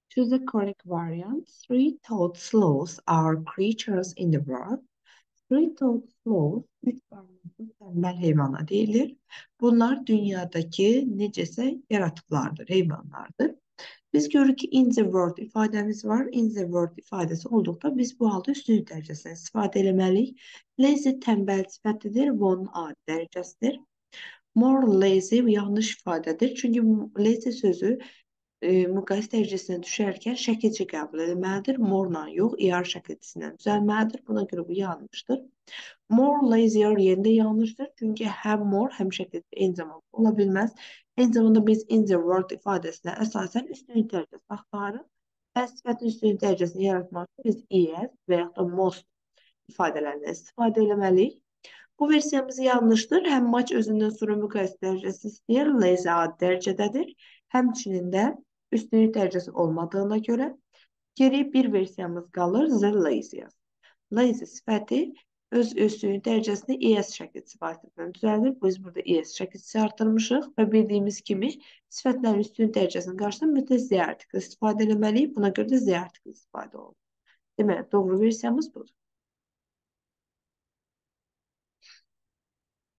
Choose the correct variant. Three-toed sloths are creatures in the world. Three-toed sloth, üç parmaklı tembel hayvana deyilir. Bunlar dünyadaki necəsə yaratıklardır, hayvanlardır. Biz görürük ki in the world ifademiz var. In the world ifadesi olduqda biz bu halda üstünlük dərəcəsindən istifadə etməliyik. Lazy tembel sifətidir və onun adi dərəcəsidir. More lazy yanlış ifadədir. Çünki lazy sözü müqayisə dərəcəsinə düşərkən şəkilçi qəbul edilməlidir. More-la yox, ER şəkilçisindən düzəlməlidir. Buna görə bu yanlışdır. More lazier yerində yanlışdır. Çünki həm more, həm şəkilçi eyni zamanda ola bilməz. Eyni zamanda biz in the world ifadəsinə əsasən üstünlük dərəcəsi axtarırıq. Və sifətin üstünlük dərəcəsini yaratmaq üçün biz is və yaxud da most ifadələrindən istifadə etməliyik. Bu versiyamız yanlışdır. Həm maç özündən sonra müqayisə dərəcəsi istəyir. Lazy adi dərəcədədir. Həmçinin də üstünlük dərəcəsi olmadığına görə geri bir versiyamız qalır. The laziest. Lazy sifəti öz üstünlük dərəcəsini es şəkilçisi vasitəsilə düzəldir. Biz burada es şəkilçisi artırmışıq və bildiyimiz kimi sifətlərin üstünlük dərəcəsinin qarşısında mütləq Z artikli istifadə etməliyik. Buna görə də Z artikli istifadə olunur. Deməli, doğru versiyamız budur.